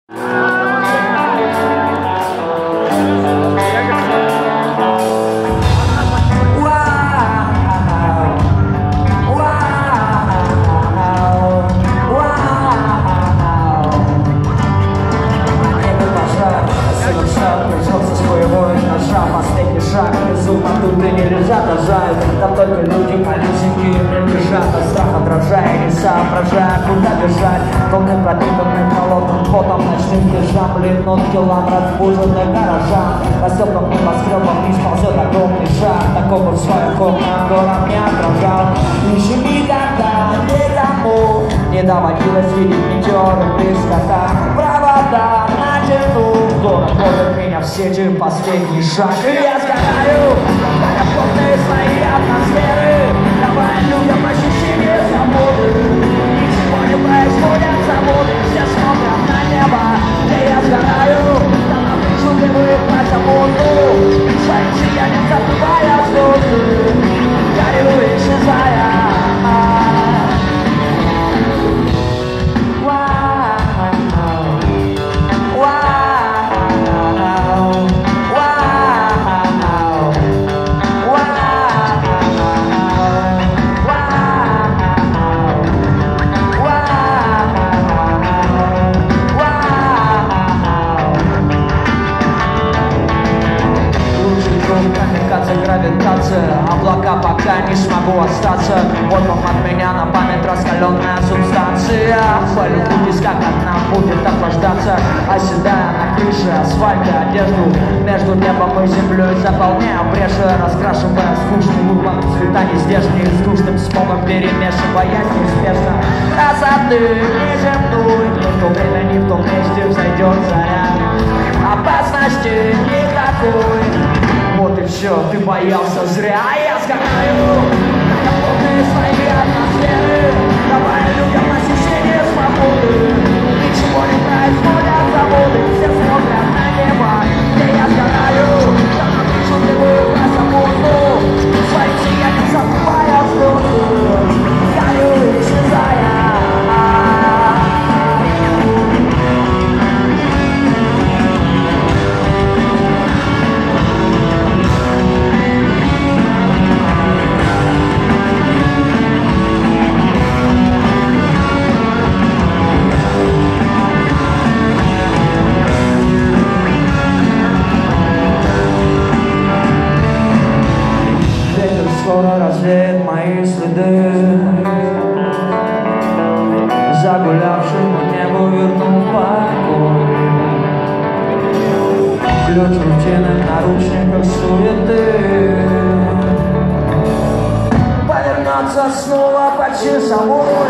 Там только люди, малюсенькие, лежат от страха, дрожая, не соображая, куда бежать. Волны пропитаны холодным потом, ночным бежам, блинут килам разбуженных горожан. По стеклам небоскребам вниз ползет огромный шаг. Такого в своих окнах город не отражал. Еще никогда никому не доводилось видеть метеоры близко так. Провода натянут, город ловит меня в сети, последний шаг. И я сгораю, полные свои атмосферы. Давай людям ощущение свободы. Ничего не происходит, заводы все смотрят на небо, где я сгораю. Там на крышу дымы плача воздух. Своим сиянием закрывая звезды. Горю, исчезая. Гравитация, облака пока не смогу остаться. Вот вам от меня на память раскаленная субстанция. Хвалю путь, как она будет охлаждаться. Оседая на крыше асфальта одежду между небом и землей, заполняя бреши, раскрашивая скучный уклон цвета нездешние, с душным смогом перемешивая неизбежно красоты неземной. Ни в то время, ни в том месте взойдет заря. Опасности никакой. Вот и все, ты боялся зря, а я сгораю. Я полные свои атмосферы. Давай людям ощущение свободы. Ничего не происходит, заводы все смотрят на небо, где я сгораю. Там на крышу дымы краса воздух. Своим сиянием закрывая звезды. Горю, исчезая. Скоро развеет мои следы. Загулявшему небу вернул покой. Ключ рутины, наручниках суеты. Повернется снова по часовой.